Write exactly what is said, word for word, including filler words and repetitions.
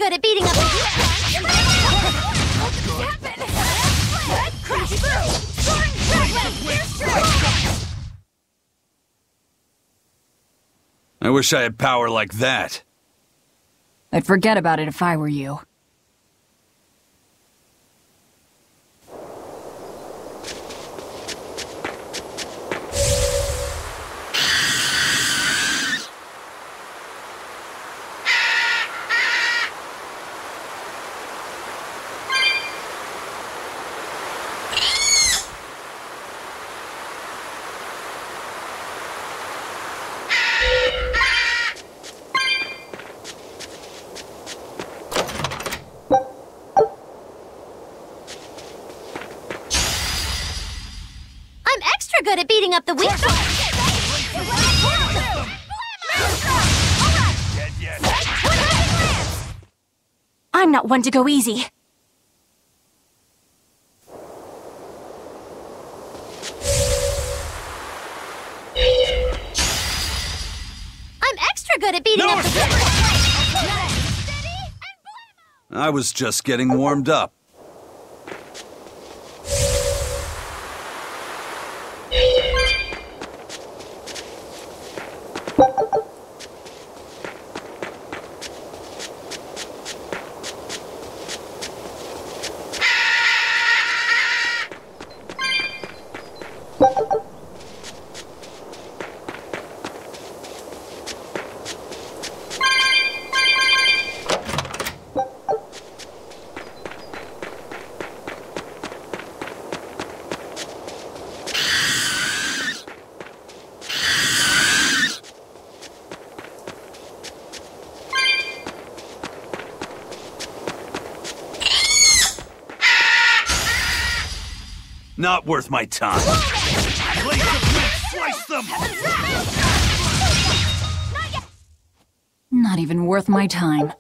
good at beating up the I wish I had power like that. I'd forget about it if I were you. good at beating up the weak. I'm not one to go easy. I'm extra good at beating no up the I was just getting warmed up. Not worth my time. Slice them! Not even worth my time.